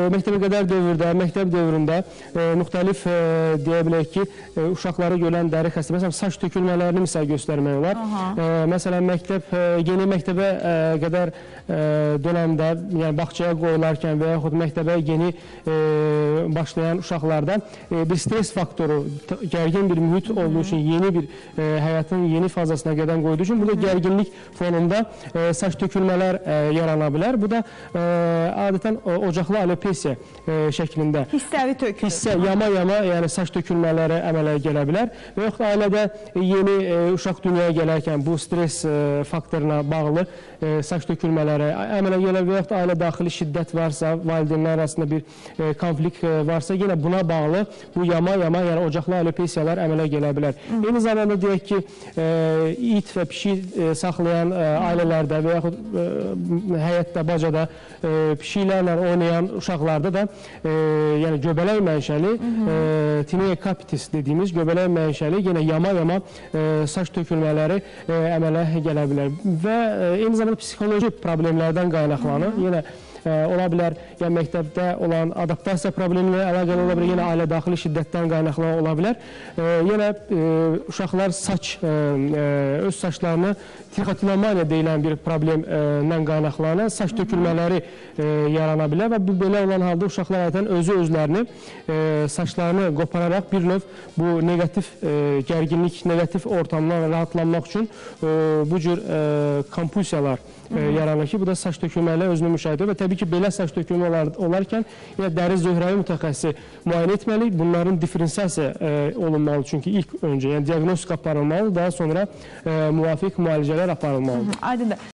məktəbə qədər dövrdə, məktəb dövründə müxtəlif deyə bilək ki, uşaqlara görülən dəri xəstə, məsələn, saç tökülmələrini misal göstərmək olar. Məsələn, yeni məktəbə qədər dönəmdə, yəni bağçaya qoyularkən və yaxud məktəbə yeni başlayan uşaqlarda bir stres faktoru, gərgin bir mühit olduğu üçün, yeni bir həyatın yeni fazasına qədəm qoyduğu üçün, burada gərginlik fonunda saç tökülmələr yarana bilər. Bu da adətən ocaqlı alopesiya şəklində. Hissəvi tökülür. Hissə, yama-yama, yəni saç tökülmələri əmələ gələ bilər. Və yaxud ailədə yeni uşaq dünyaya gələrkən bu stres faktoruna bağlı saç tökülmələri əmələ gələ və yaxud ailə daxili şiddət varsa, valideynlər arasında bir konflikt varsa, yenə buna bağlı bu yama-yama, yəni ocaqlı alopesiyalar əmələ gələ bilər. Eyni zamanda deyək ki, it və pişik saxlayan ailələrdə və yaxud həyətdə, bacada pişiklərlə oynayan uşaqlarda da yəni göbələk mənşəli tinea capitis dediyimiz göbələk mənşəli yenə yama-yama saç tökülmələri əmələ gələ bilər. Və eyni zamanda psixoloji problemlərdən qaynaqlanır. Yenə ola bilər, yəni məktəbdə olan adaptasiya problemləri əlaqəli ola bilər, yenə ailə daxili şiddətdən qaynaqlanan ola bilər. Yenə uşaqlar öz saçlarını trixotilomaniya deyilən bir problemdən qaynaqlanan saç tökülmələri yarana bilər və bu belə olan halda uşaqlar adətən özlərini saçlarını qopararaq bir növ bu negativ gərginlik, negativ ortamdan rahatlanmaq üçün bu cür kompulsiyalar yaranır ki, bu da saç tökülmələri özünü müşahidə edir və təbii ki, belə saç tökülmə olarkən dəri zöhrəvi mütəxəssisi müayinə etməli, bunların diferensiyasiya olunmalı, çünki ilk öncə, yəni diaqnostika aparılmalı, daha sonra müvafiq müalicələr aparılmalıdır. Aydındır.